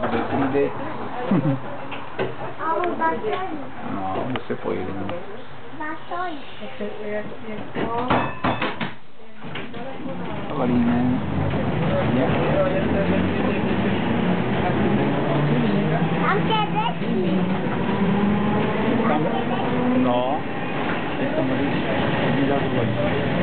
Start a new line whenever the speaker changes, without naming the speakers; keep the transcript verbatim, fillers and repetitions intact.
Hindi.
Ako, basoy.
No, no se puede. No.
Basoy.
Kawalingan. Yeah.
Ang kedesi.
No. Esta María. Mira,